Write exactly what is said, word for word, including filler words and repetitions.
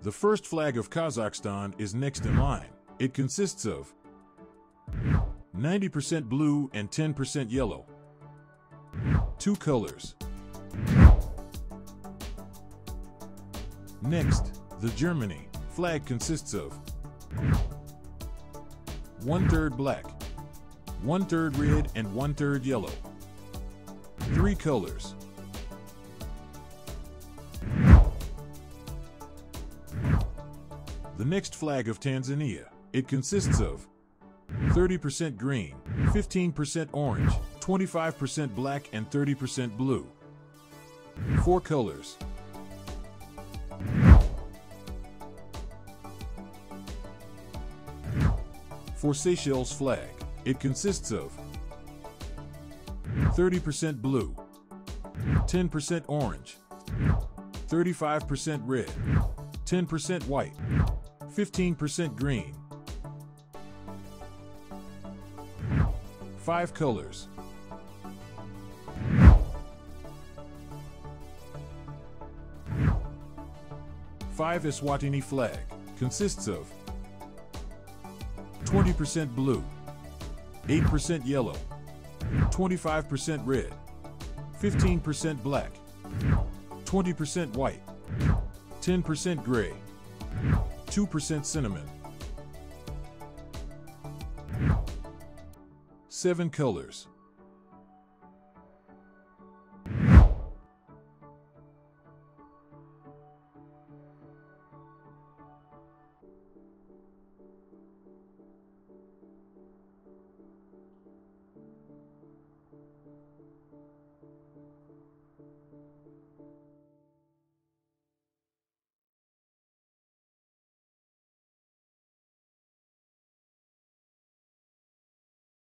The first flag of Kazakhstan is next in line. It consists of ninety percent blue and ten percent yellow. Two colors. Next, the Germany flag consists of one-third black, one-third red, and one-third yellow. Three colors. The next flag of Tanzania. It consists of thirty percent green, fifteen percent orange, twenty-five percent black, and thirty percent blue. Four colors. For Seychelles flag, it consists of thirty percent blue, ten percent orange, thirty-five percent red, ten percent white, fifteen percent green. Five colors. Five Eswatini flag consists of twenty percent blue, eight percent yellow, twenty-five percent red, fifteen percent black, twenty percent white, ten percent gray, two percent cinnamon. Seven colors.